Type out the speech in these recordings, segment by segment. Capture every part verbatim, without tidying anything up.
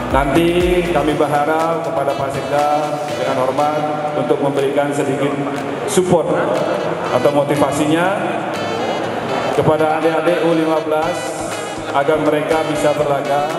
Nanti kami berharap kepada Pak Sekda dengan hormat untuk memberikan sedikit support atau motivasinya kepada adik-adik U lima belas agar mereka bisa berlaga.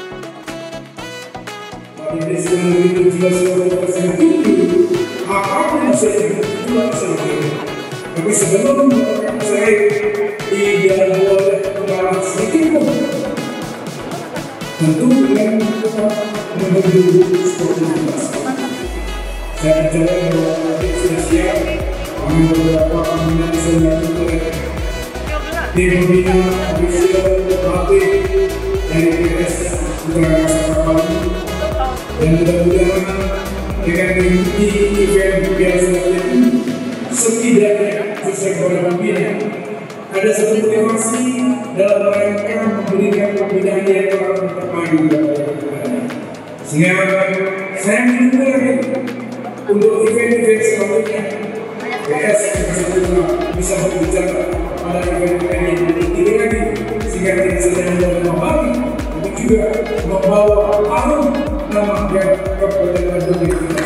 Tapi sebelum saya tidak boleh mengalah sedikit pun, tentu dengan tetap menuju sport lintas. Saya percaya bahwa adik sudah siap. Kami beberapa pembina bisa dilakukan tim pembina ofisial pelatih dari P S Putra Kasar dan mudah-mudahan dengan mengikuti event Piala Selandia ini setidaknya sesuai pembina ada satu motivasi dalam rangka memberikan pembinaan yang telah terpadu sehingga saya menunggu untuk event-event selanjutnya P S bisa berbicara pada event-event yang ini lagi sehingga tidak saja membawa kembali tapi juga membawa harum nama yang kepada Bandung.